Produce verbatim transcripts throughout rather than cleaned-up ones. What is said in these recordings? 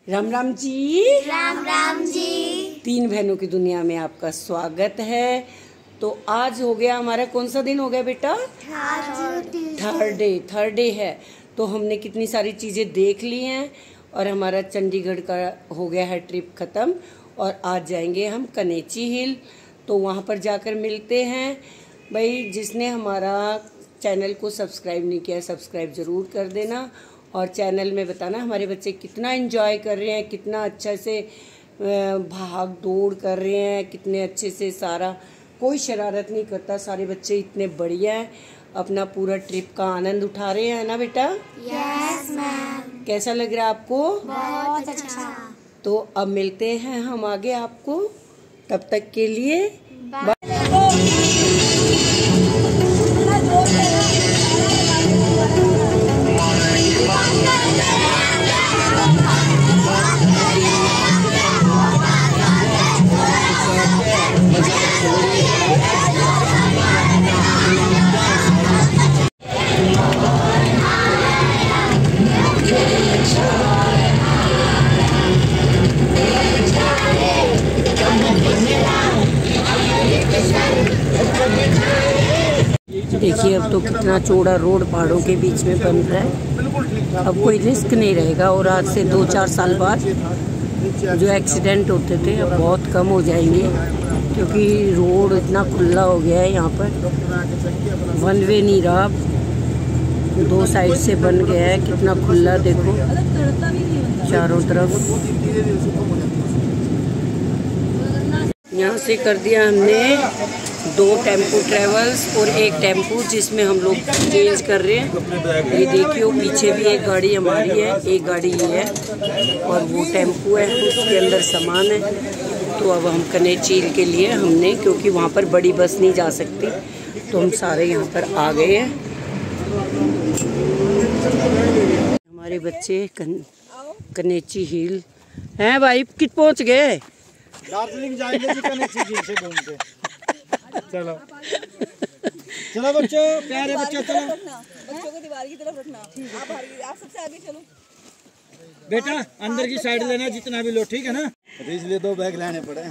राम राम जी। राम राम जी। तीन बहनों की दुनिया में आपका स्वागत है। तो आज हो गया हमारा कौन सा दिन हो गया बेटा? Third day. थर्ड डे है तो हमने कितनी सारी चीजें देख ली हैं और हमारा चंडीगढ़ का हो गया है ट्रिप खत्म। और आज जाएंगे हम कनेची हिल, तो वहाँ पर जाकर मिलते हैं। भाई जिसने हमारा चैनल को सब्सक्राइब नहीं किया सब्सक्राइब ज़रूर कर देना और चैनल में बताना हमारे बच्चे कितना एंजॉय कर रहे हैं, कितना अच्छा से भाग दौड़ कर रहे हैं, कितने अच्छे से सारा, कोई शरारत नहीं करता। सारे बच्चे इतने बढ़िया हैं, अपना पूरा ट्रिप का आनंद उठा रहे हैं ना बेटा? Yes ma'am. कैसा लग रहा है आपको? बहुत अच्छा। तो अब मिलते हैं हम आगे आपको, तब तक के लिए बाय। देखिए अब तो कितना चौड़ा रोड पहाड़ों के बीच में बन रहा है। अब कोई रिस्क नहीं रहेगा और आज से दो चार साल बाद जो एक्सीडेंट होते थे अब बहुत कम हो जाएंगे, क्योंकि रोड इतना खुला हो गया है। यहाँ पर वन वे नहीं रहा, दो साइड से बन गया है, कितना खुला देखो चारों तरफ। यहाँ से कर दिया हमने दो टेम्पो ट्रेवल्स और एक टेम्पो जिसमें हम लोग चेंज कर रहे हैं। ये देखिए पीछे भी एक गाड़ी हमारी है, एक गाड़ी ये है और वो टेम्पो है, उसके अंदर सामान है। तो अब हम कनेची हिल के लिए हमने, क्योंकि वहाँ पर बड़ी बस नहीं जा सकती, तो हम सारे यहाँ पर आ गए हैं। हमारे बच्चे कन, कनेची हिल हैं भाई, कित पहुँच गए? दार्जिलिंग जाएंगे जी कनेची हिल से घूम के। चलो चलो बच्चों, प्यारे बच्चों, चलो बच्चों को दीवार की तरफ रखना। आप आप सबसे आगे चलो बेटा, अंदर की साइड लेना जितना भी लो, ठीक है ना? तो इसलिए दो बैग लाने पड़े।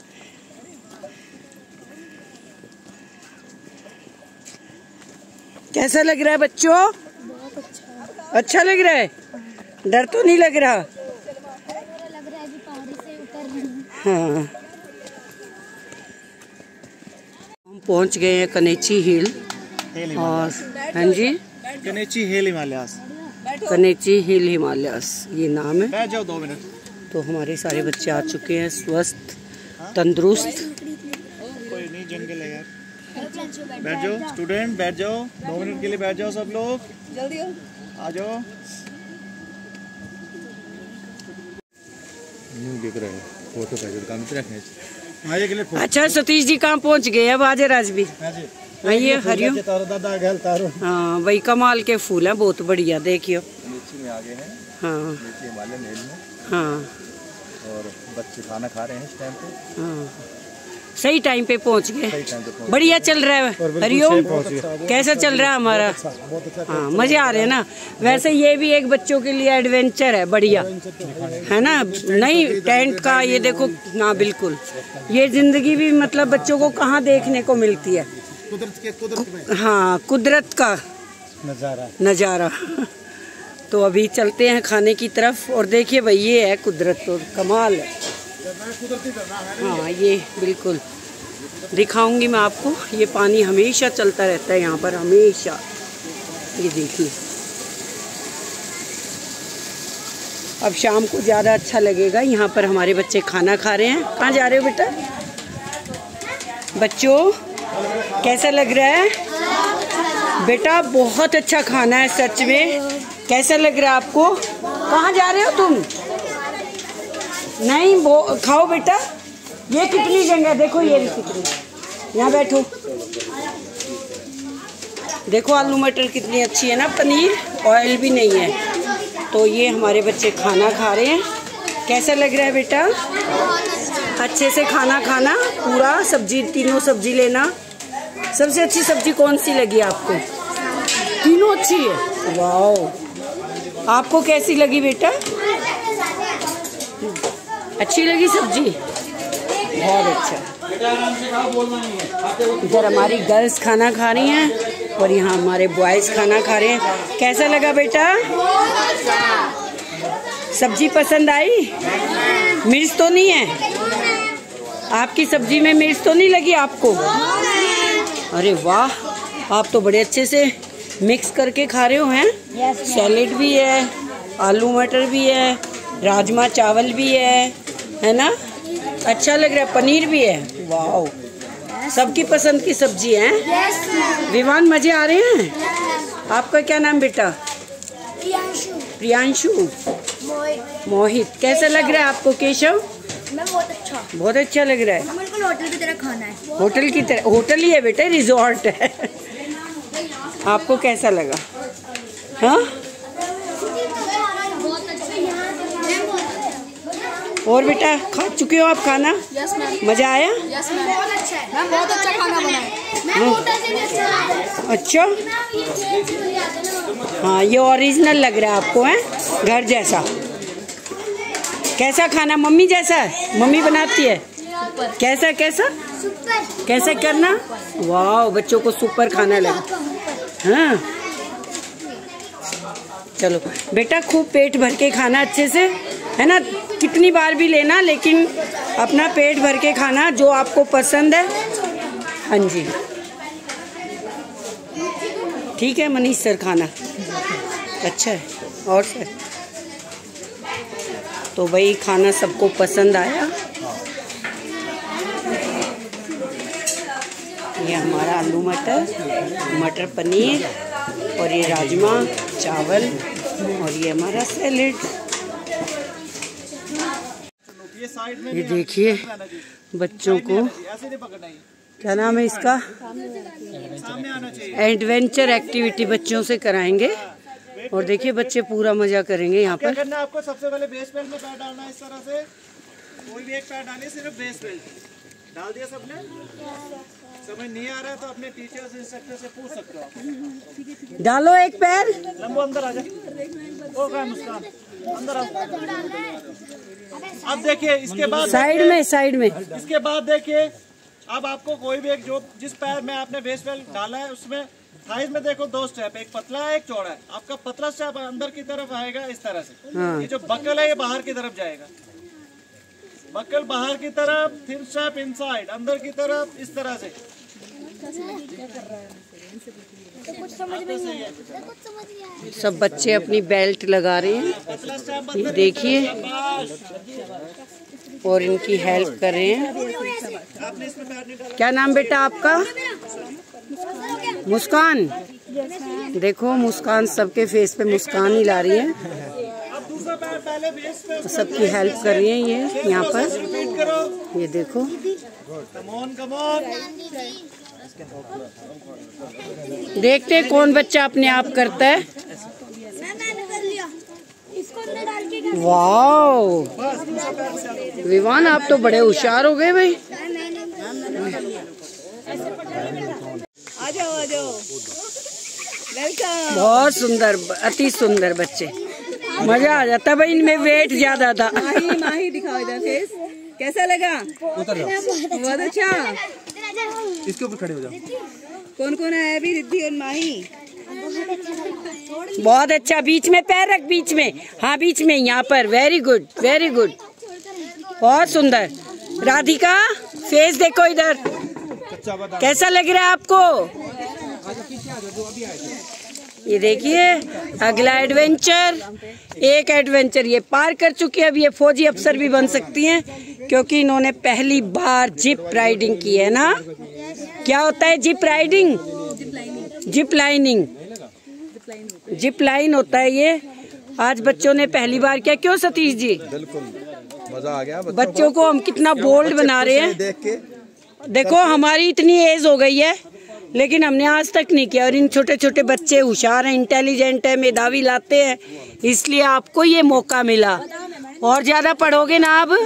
कैसा लग रहा है बच्चों? बहुत अच्छा। अच्छा लग रहा है? डर तो नहीं लग रहा? लग रहा है कि पहाड़ी से उतर रही हूँ। हाँ, हम पहुंच गए हैं कनेची हिल। और हाँ जी, कनेची हिल हिमालयास, कनेची हिल हिमालयास ये नाम है। बैठ जाओ दो मिनट। तो हमारे सारे बच्चे आ चुके हैं, स्वस्थ तंदुरुस्त। कोई नहीं, जंगल है यार। बैठ जाओ स्टूडेंट, बैठ जाओ, दो मिनट के लिए बैठ जाओ सब लोग, जल्दी आ जाओ। देख रहे हैं फोटो अच्छा सतीश जी कहाँ पहुँच गए? अब आजे राज भी आइए। हरिओम। हाँ वही कमाल के फूल हैं, बहुत बढ़िया। देखियो में आ गए हैं। हाँ हिमालयन हिल में। हाँ, और बच्चे खाना खा रहे हैं इस टाइम पे। हाँ सही टाइम पे पहुंच गए। बढ़िया चल रहा है। हरिओम, कैसा चल रहा है हमारा? हाँ मजे आ रहे हैं ना? वैसे ये भी एक बच्चों के लिए एडवेंचर है, बढ़िया है ना? नहीं टेंट का ये देखो ना, बिल्कुल ये जिंदगी भी मतलब बच्चों को कहाँ देखने को मिलती है। कुदरत के कुदरत में। हाँ कुदरत का नजारा नजारा। तो अभी चलते हैं खाने की तरफ। और देखिए भाई ये है कुदरत, तो कमाल है। हाँ ये बिल्कुल दिखाऊंगी मैं आपको। ये पानी हमेशा चलता रहता है यहाँ पर, हमेशा। ये देखिए अब शाम को ज़्यादा अच्छा लगेगा। यहाँ पर हमारे बच्चे खाना खा रहे हैं। कहाँ जा रहे हो बेटा? बच्चों कैसा लग रहा है बेटा? बहुत अच्छा खाना है सच में। कैसा लग रहा है आपको? कहाँ जा रहे हो तुम? नहीं वो खाओ बेटा। ये कितनी जगह देखो, ये कितनी, यहाँ बैठो। देखो आलू मटर कितनी अच्छी है ना, पनीर ऑयल भी नहीं है। तो ये हमारे बच्चे खाना खा रहे हैं। कैसा लग रहा है बेटा? अच्छे से खाना खाना, पूरा सब्जी, तीनों सब्जी लेना। सबसे अच्छी सब्जी कौन सी लगी आपको? तीनों अच्छी है। वाह, आपको कैसी लगी बेटा? अच्छी लगी सब्जी? बहुत अच्छा। इधर हमारी गर्ल्स खाना खा रही हैं और यहाँ हमारे बॉयज खाना खा रहे हैं। कैसा लगा बेटा? सब्जी पसंद आई? मिर्च तो नहीं है? आपकी सब्जी में मिर्च तो नहीं लगी आपको? अरे वाह, आप तो बड़े अच्छे से मिक्स करके खा रहे हो हैं। सैलेड भी है, आलू मटर भी है, राजमा चावल भी है, है ना? अच्छा लग रहा है। पनीर भी है। वाह, सबकी पसंद की सब्जी है। विवान मजे आ रहे हैं? आपका क्या नाम बेटा? प्रियांशु। प्रियांशु। मोहित। कैसा लग रहा है आपको केशव? मैं बहुत अच्छा। बहुत अच्छा लग रहा है। हमें बिल्कुल होटल की तरह खाना है। होटल की तरह? होटल ही है बेटा, रिजॉर्ट है। आपको कैसा लगा? हाँ, और बेटा खा चुके हो आप खाना? Yes ma'am. मजा आया? Yes ma'am. बहुत अच्छा है मैम, बहुत अच्छा खाना बना है। मैं होटल से भी अच्छा। अच्छा, हाँ ये ओरिजिनल लग रहा है आपको, है घर जैसा। कैसा खाना? मम्मी जैसा है? मम्मी बनाती है? कैसा कैसा सुपर। कैसे करना? वाह, बच्चों को सुपर खाना लगा। हाँ, चलो बेटा खूब पेट भर के खाना अच्छे से, है ना? कितनी बार भी लेना, लेकिन अपना पेट भर के खाना जो आपको पसंद है। हाँ जी, ठीक है मनीष सर, खाना अच्छा है। और सर तो भाई खाना सबको पसंद आया। ये हमारा आलू मटर, मटर पनीर, और ये राजमा चावल, और ये हमारा सैलेड। ये देखिए बच्चों को, क्या नाम है इसका? एडवेंचर एक्टिविटी बच्चों से कराएंगे। और देखिए बच्चे पूरा मजा करेंगे यहाँ पर। करना आपको सबसे पहले बेस बेल्ट में पैर डालना है इस तरह से। कोई भी एक पैर डालिए, सिर्फ बेस बेल्ट डाल दिया सबने। समझ नहीं आ रहा है तो अपने टीचर से इंस्ट्रक्टर से पूछ सकते हो आप। डालो एक पैर। लंबो अंदर आ जाए। ओ क्या मुस्कान, अंदर आओ। अब देखिए इसके बाद साइड में, साइड में। इसके बाद देखिए अब आपको कोई भी एक, जो जिस पैर में आपने बेस बेल्ट डाला है उसमें साइज में देखो दो स्टेप, एक पतला है एक चौड़ा है। आपका पतला स्टेप अंदर की तरफ आएगा इस तरह से। हाँ। ये जो बकल है ये बाहर की तरफ जाएगा। बकल बाहर की तरफ, थिन स्टेप इनसाइड, अंदर की तरफ इस तरह से। कुछ समझ में नहीं आया। कुछ समझ नहीं आया। सब बच्चे अपनी बेल्ट लगा रहे हैं, पतला स्टेप ये देखिए, और इनकी हेल्प कर रहे हैं। आपने इसमें पैर नहीं डाला। क्या नाम बेटा आपका? मुस्कान। देखो मुस्कान, सबके फेस पे मुस्कान ही ला रही है। अब दूसरा पैर पहले बेस पे सबकी हेल्प कर रही हैं ये यहाँ पर। रिपीट करो। ये देखो, कम ऑन कम ऑन। देखते हैं कौन बच्चा अपने आप करता है। मैंने कर लिया। इसको अंदर डाल के। वाह विवान, आप तो बड़े होशियार हो गए भाई। आ जाओ आ जाओ। वेलकम। बहुत सुंदर, अति सुंदर बच्चे, मजा आ जाता भाई। इनमें वेट ज्यादा था। माही माही दिखाओ इधर फेस। कैसा लगा? बहुत अच्छा। इसके ऊपर खड़े हो जाओ। कौन कौन है अभी? रिद्धि और माही। बहुत अच्छा। बीच में पैर रख, बीच में। हाँ बीच में, यहाँ पर। वेरी गुड, वेरी गुड, बहुत सुंदर। राधिका फेस देखो इधर, कैसा लग रहा है आपको? ये देखिए अगला एडवेंचर, एक एडवेंचर ये पार कर चुकी है। अब ये फौजी अफसर भी बन सकती हैं, क्योंकि इन्होंने पहली बार जिप राइडिंग की है ना। क्या होता है zip riding? Zip lining, zip line होता है ये। आज बच्चों ने पहली बार किया। क्यों सतीश जी? बिल्कुल मजा आ गया। बच्चों, बच्चों को हम कितना बोल्ड बना रहे हैं देख के। देखो हमारी इतनी एज हो गई है, लेकिन हमने आज तक नहीं किया। और इन छोटे छोटे बच्चे होशियार हैं, इंटेलिजेंट है, मेधावी लाते हैं, इसलिए आपको ये मौका मिला। और ज्यादा पढ़ोगे ना अब?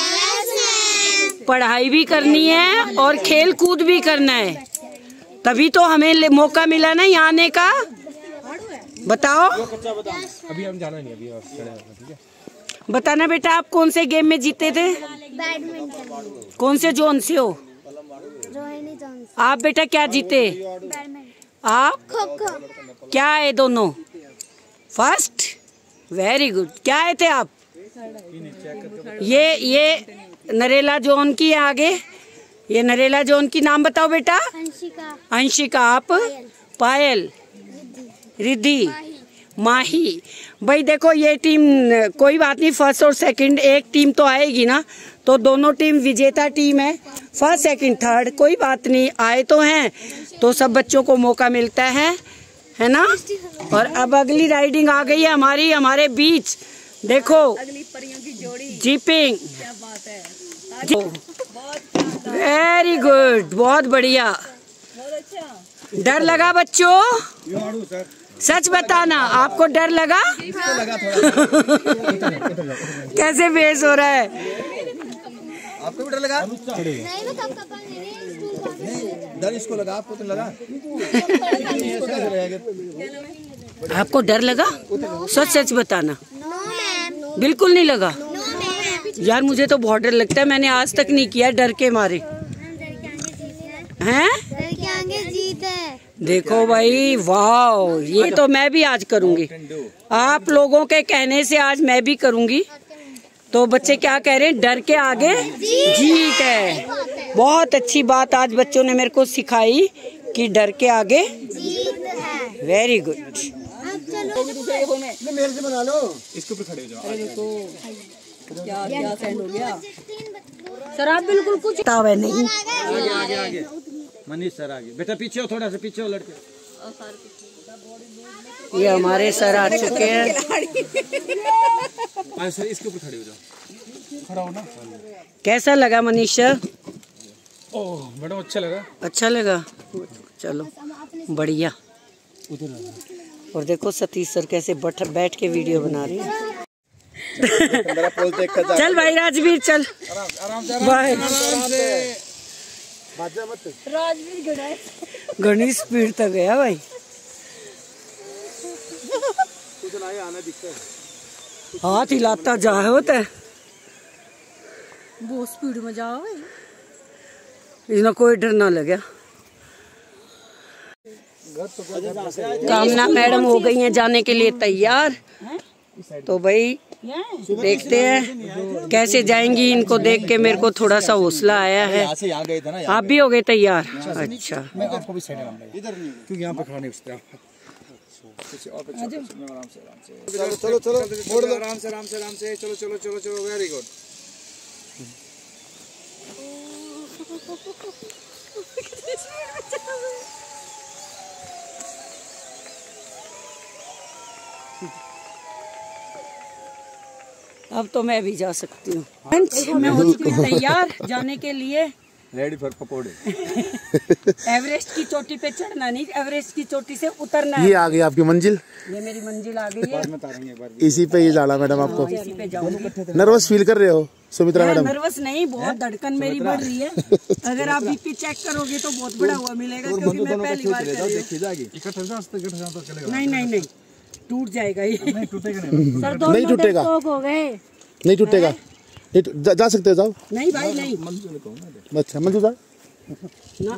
पढ़ाई भी करनी है और खेल कूद भी करना है, तभी तो हमें मौका मिला ना यहाँ आने का। बताओ। अभी हम जाना नहीं, अभी ठीक है। बताना बेटा, आप कौन से गेम में जीते थे? बैडमिंटन। कौन से जोन से हो? रोहिणी जोन। आप बेटा क्या जीते? बैडमिंटन। आप? खो खो। क्या है दोनों? First, very good. क्या आए थे आप? ये ये नरेला जोन की है आगे। ये नरेला जोन की नाम बताओ बेटा। अंशिका। अंशिका। आप? पायल। रिद्धि। माही। भाई देखो, ये टीम कोई बात नहीं, फर्स्ट और सेकंड एक टीम तो आएगी ना, तो दोनों टीम विजेता टीम है। फर्स्ट सेकंड थर्ड कोई बात नहीं, आए तो हैं तो सब बच्चों को मौका मिलता है, है ना। और अब अगली राइडिंग आ गई है हमारी, हमारे बीच। देखो अगली परियों की जोड़ी। जीपिंग। क्या बात है। वेरी गुड, बहुत बढ़िया। बहुत अच्छा। डर लगा बच्चों? सच बताना, आपको डर लगा? कैसे बेस हो रहा है? आपको भी डर लगा? नहीं, मैं कब कब डर इसको लगा, आपको तो लगा? आपको डर लगा? सच सच बताना। No ma'am. बिल्कुल नहीं लगा? No ma'am. यार मुझे तो बहुत डर लगता है, मैंने आज तक नहीं किया डर के मारे। हैं? डर के आगे जीत है। देखो भाई, वाह, ये तो मैं भी आज करूंगी। आप लोगों के कहने से आज मैं भी करूंगी। तो बच्चे क्या कह रहे हैं? डर के आगे जीत है। बहुत अच्छी बात आज बच्चों ने मेरे को सिखाई कि डर के आगे जीत है। Very good. अब चलो। मेरे से बना लो, इसके ऊपर खड़े हो जाओ। क्या क्या सेंड हो गया? सर आप बिल्कुल कुछ बताओ नहीं। आगे आगे आगे मनीष सर आगे। बेटा पीछे हो, थोड़ा सा पीछे हो लड़के। ये हमारे सर आ चुके हैं। सर इसके ऊपर खड़े हो जाओ। खड़ा हो ना। कैसा लगा मनीष सर? ओह मैडम अच्छा लगा। अच्छा लगा, चलो बढ़िया। और देखो सतीश सर कैसे बैठ बैठ के वीडियो बना रहे हैं। चल भाई राजवीर, चल बाय। गणेश स्पीड तक गया भाई। हाथ हिलाता जा होता है, बहुत स्पीड में जाओ। इसमें कोई डर ना लगे। कामना मैडम हो गई हैं जाने के लिए तैयार। तो भाई देखते हैं कैसे जाएंगी। इनको देख के मेरे को थोड़ा सा हौसला आया है। आप भी हो गए तैयार? अच्छा, मैं आपको भी साइड क्योंकि यहाँ पे खड़ा नहीं सकते। चलो चलो मोड़ दो, आराम से आराम से आराम से। चलो चलो चलो चलो, वेरी गुड। अब तो मैं भी जा सकती हूँ। मैं हो चुकी हूँ तैयार जाने के लिए। रेडी फॉर पकोड़े। एवरेस्ट की चोटी पे चढ़ना नहीं, एवरेस्ट की चोटी से उतरना ये है। आ गई आपकी मंजिल। ये मेरी मंजिल आ गई है। इसी पे ही जाना मैडम आपको। इसी पे जाऊंगी। नर्वस फील कर रहे हो सुमित्रा मैडम? नर्वस नहीं, बहुत धड़कन मेरी बढ़ रही है। अगर आप बीपी चेक करोगे तो बहुत बड़ा हुआ मिलेगा, क्योंकि मैं पहली बार कर रही हूँ। नहीं नहीं नहीं, टूट जाएगा ये। नहीं टूटेगा नहीं। सर दोनों नहीं टूटेगा। हो गए। नहीं टूटेगा। जा, जा सकते हो, जाओ। नहीं भाई नहीं। अच्छा मंजू जा। ना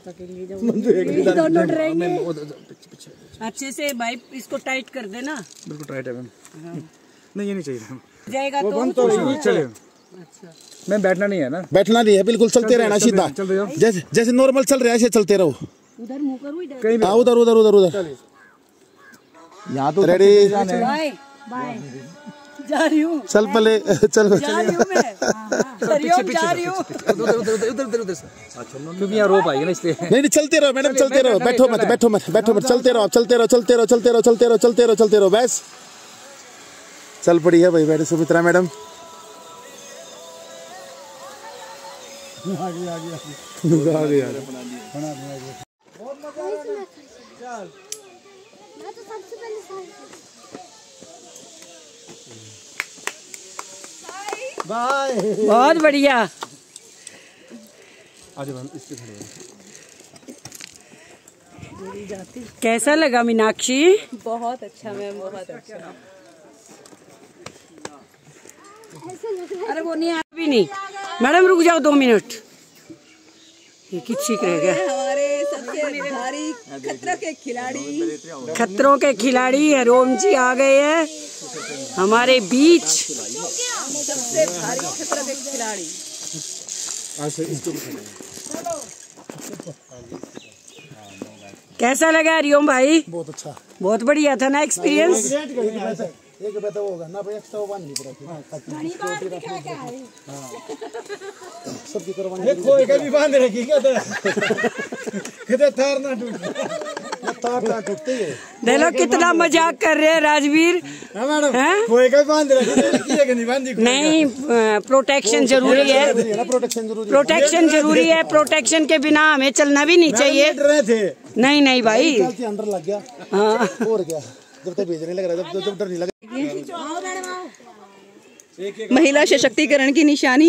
दोनों डरेंगे। अच्छे से भाई इसको टाइट कर देना। बिल्कुल टाइट है मैम। नहीं ये नहीं चाहिए मैम। जाएगा तो बंद तो चले। अच्छा मैम बैठना नहीं है ना? बैठना नहीं है, बिल्कुल चलते रहना सीधा। जैसे जैसे नॉर्मल चल रहा है ऐसे चलते रहो। उधर मुँह करो, इधर हाँ, उधर उधर उधर उधर। यहाँ तो रेडी। Bye bye. जा रही हूँ। चल पहले चल। जा रही हूँ मैं। हरिओम जा रही हूँ। उधर उधर उधर उधर उधर उधर से, क्योंकि यहाँ रोप आएगी ना इसलिए। नहीं नहीं चलते रहो मैडम, चलते रहो। बैठो मत बैठो मत बैठो मत, चलते रहो, चलते रहो चलते रहो चलते रहो चलते रहो चलते रहो चलते रहो। बस चल पड़ी है भाई बैठे सुमित्रा मैडम। आ गई आ गई आ गई। मैं तो सबसे पहले बाय। बहुत बढ़िया। कैसा लगा मीनाक्षी? बहुत अच्छा मैम, बहुत अच्छा। अरे वो नहीं भी नहीं मैडम, रुक जाओ दो मिनट, ये किसी रह गया। हमारे सबसे भारी खतरों के खिलाड़ी खतरों के खिलाड़ी हरोम जी आ गए हैं हमारे बीच। सबसे भारी खतरों के खिलाड़ी। कैसा लगा हरिओम भाई? बहुत अच्छा, बहुत बढ़िया था ना एक्सपीरियंस। एक बेटा होगा ना भाई, एक्स्ट्रा वो नहीं पड़ा सबकी करवानी। कोई का भी बांध रखी क्या किधर तार ना टूटे, तार तार टूटते ही है। देख लो कितना मजाक कर रहे हैं राजवीर। हाँ मैडम, हैं? कोई का भी बांध रखी नहीं बांधी। नहीं, प्रोटेक्शन जरूरी है, प्रोटेक्शन जरूरी प्रोटेक्शन जरूरी है। प्रोटेक्शन के बिना हमें चलना भी नहीं चाहिए। रहे थे नहीं नहीं भाई, अंदर लग गया। हाँ और क्या, जब तक भेजने लग रहा है, जब डर नहीं लगा। महिला सशक्तिकरण की निशानी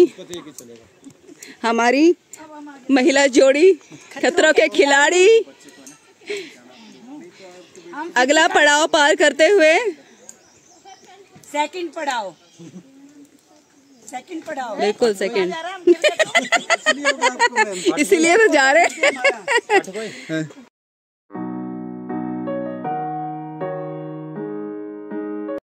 हमारी महिला जोड़ी खतरों के खिलाड़ी अगला पड़ाव पार करते हुए सेकंड पढ़ाओ, सेकंड पढ़ाओ, बिल्कुल सेकंड इसीलिए तो जा रहे हैं।